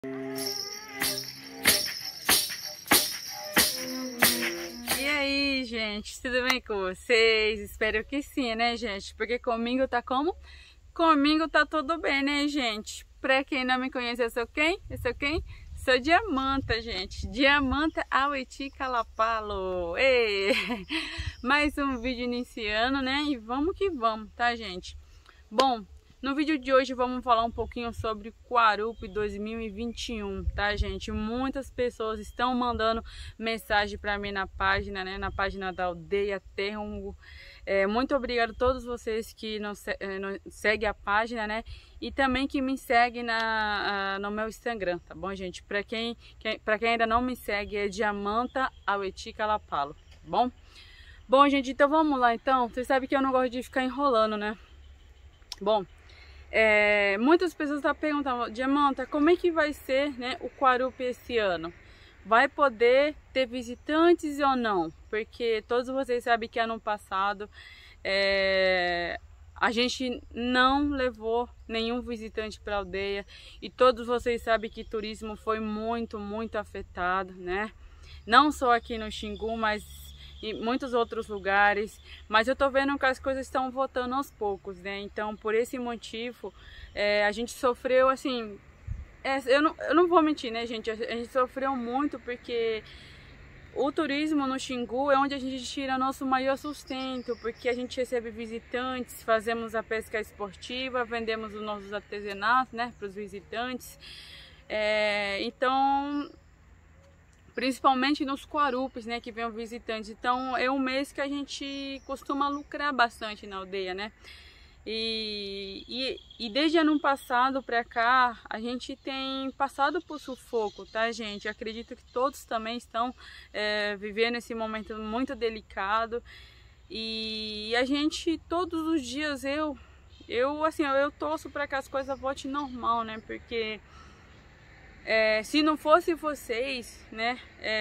E aí, gente, tudo bem com vocês? Espero que sim, né, gente? Porque comigo tá como? Comigo tá tudo bem, né, gente? Pra quem não me conhece, eu sou quem? Sou Diamanta, gente. Diamanta Aweti Kalapalo. Ei! Mais um vídeo iniciando, né? E vamos que vamos, tá, gente? Bom, no vídeo de hoje vamos falar um pouquinho sobre Quarup 2021, tá, gente? Muitas pessoas estão mandando mensagem para mim na página, né? Na página da Aldeia Terrongo. Muito obrigado a todos vocês que não seguem a página, né? E também que me seguem no meu Instagram, tá bom, gente? Para quem ainda não me segue, é Diamanta Aweti Kalapalo, tá bom? Bom, gente, então vamos lá, então. Vocês sabem que eu não gosto de ficar enrolando, né? Bom, muitas pessoas estão perguntando, Diamanta, como é que vai ser, né, o Quarup esse ano? Vai poder ter visitantes ou não? Porque todos vocês sabem que ano passado a gente não levou nenhum visitante para a aldeia e todos vocês sabem que o turismo foi muito afetado, né? Não só aqui no Xingu, mas em muitos outros lugares, mas eu tô vendo que as coisas estão voltando aos poucos, né? Então, por esse motivo, a gente sofreu, assim, eu não vou mentir, né, gente? A gente sofreu muito porque o turismo no Xingu é onde a gente tira nosso maior sustento, porque a gente recebe visitantes, fazemos a pesca esportiva, vendemos os nossos artesanatos, né, para os visitantes. Então, principalmente nos Quarupes, né, que vem os visitantes. Então é um mês que a gente costuma lucrar bastante na aldeia, né? E desde ano passado para cá a gente tem passado por sufoco, tá, gente? Acredito que todos também estão vivendo esse momento muito delicado e a gente todos os dias eu torço para que as coisas voltem normal, né? Porque se não fosse vocês, né,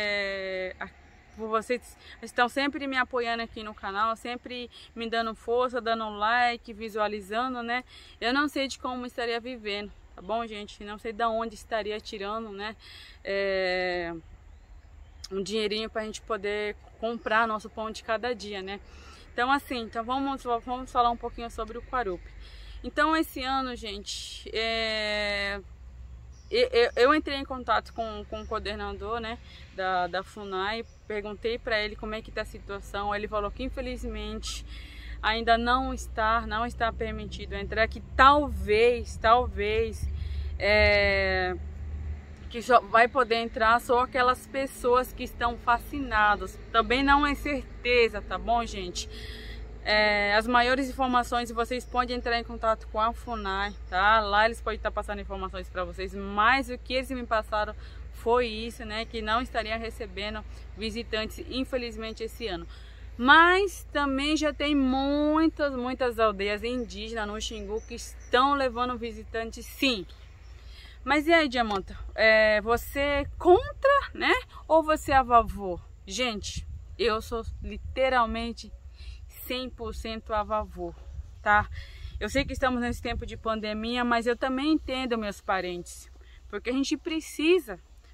vocês estão sempre me apoiando aqui no canal, sempre me dando força, dando like, visualizando, né, eu não sei de como estaria vivendo, tá bom, gente? Não sei de onde estaria tirando, né, um dinheirinho pra gente poder comprar nosso pão de cada dia, né. Então assim, vamos falar um pouquinho sobre o Quarup. Então esse ano, gente, eu entrei em contato com o coordenador, né, da FUNAI, perguntei para ele como é que está a situação. Ele falou que infelizmente ainda não está permitido entrar, que talvez que só vai poder entrar só aquelas pessoas que estão vacinadas. Também não é certeza, tá bom, gente? As maiores informações vocês podem entrar em contato com a FUNAI, tá? Lá eles podem estar passando informações para vocês, mas o que eles me passaram foi isso, né? Que não estaria recebendo visitantes, infelizmente, esse ano. Mas também já tem muitas aldeias indígenas no Xingu que estão levando visitantes, sim. Mas e aí, Diamanta? Você é contra, né? Ou você é a favor? Gente, eu sou literalmente 100% a favor, tá? Eu sei que estamos nesse tempo de pandemia, mas eu também entendo meus parentes, porque a gente precisa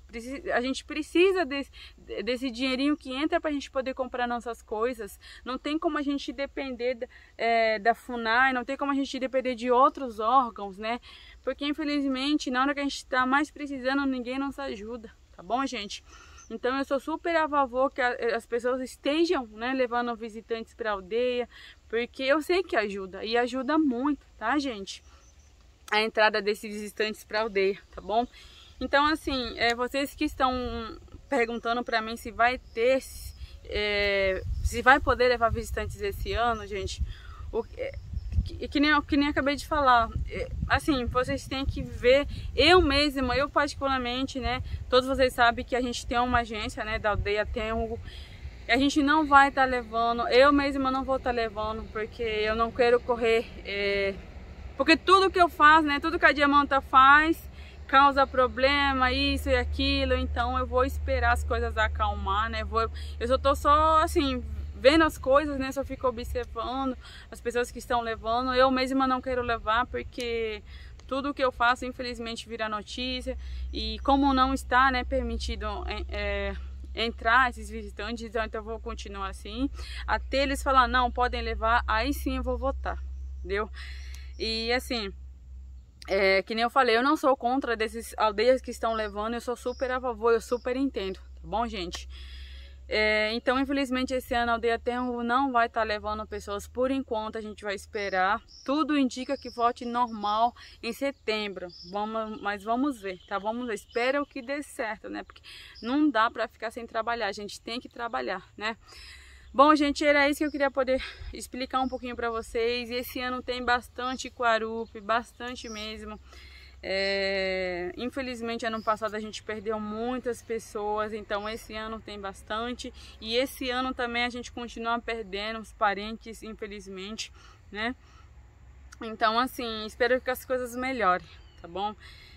desse dinheirinho que entra para a gente poder comprar nossas coisas. Não tem como a gente depender da FUNAI, não tem como a gente depender de outros órgãos, né? Porque infelizmente na hora que a gente está mais precisando, ninguém nos ajuda, tá bom, gente? Então eu sou super a favor que as pessoas estejam, né, levando visitantes para a aldeia, porque eu sei que ajuda, e ajuda muito, tá, gente? A entrada desses visitantes para a aldeia, tá bom? Então assim, vocês que estão perguntando para mim se vai ter, se vai poder levar visitantes esse ano, gente, que nem acabei de falar, assim, vocês têm que ver, eu particularmente, né, todos vocês sabem que a gente tem uma agência, né, da Aldeia Terrongo, e a gente não vai estar levando, eu mesma não vou estar levando, porque eu não quero correr, porque tudo que eu faço, né, tudo que a Diamanta faz, causa problema, isso e aquilo, então eu vou esperar as coisas acalmar, né, eu só tô só, assim, vendo as coisas, né? Só fico observando as pessoas que estão levando. Eu mesma não quero levar porque tudo que eu faço infelizmente vira notícia, e como não está, né, permitido entrar esses visitantes, então eu vou continuar assim, até eles falar não, podem levar, aí sim eu vou votar, entendeu? E assim, que nem eu falei, eu não sou contra desses aldeias que estão levando, eu sou super a favor, eu super entendo, tá bom, gente? Então, infelizmente, esse ano a Aldeia Termo não vai estar levando pessoas por enquanto, a gente vai esperar. Tudo indica que volte normal em setembro, mas vamos ver, tá? Vamos ver, espera o que dê certo, né? Porque não dá pra ficar sem trabalhar, a gente tem que trabalhar, né? Bom, gente, era isso que eu queria poder explicar um pouquinho pra vocês. Esse ano tem bastante Quarupi, bastante mesmo. Infelizmente ano passado a gente perdeu muitas pessoas, então esse ano tem bastante, e esse ano também a gente continua perdendo os parentes, infelizmente, né? Então assim, espero que as coisas melhorem, tá bom?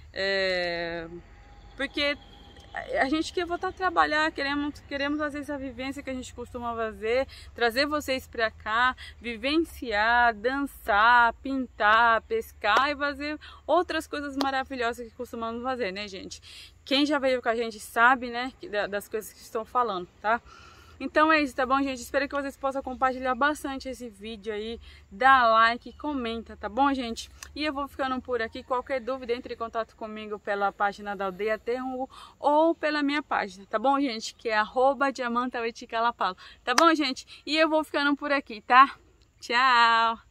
Porque a gente quer voltar a trabalhar, queremos fazer essa vivência que a gente costuma fazer, trazer vocês pra cá, vivenciar, dançar, pintar, pescar e fazer outras coisas maravilhosas que costumamos fazer, né, gente? Quem já veio com a gente sabe, né, das coisas que estão falando, tá? Então é isso, tá bom, gente? Espero que vocês possam compartilhar bastante esse vídeo aí, dá like, comenta, tá bom, gente? E eu vou ficando por aqui. Qualquer dúvida, entre em contato comigo pela página da Aldeia Termo ou pela minha página, tá bom, gente? Que é @diamantaueticalapalo, tá bom, gente? E eu vou ficando por aqui, tá? Tchau!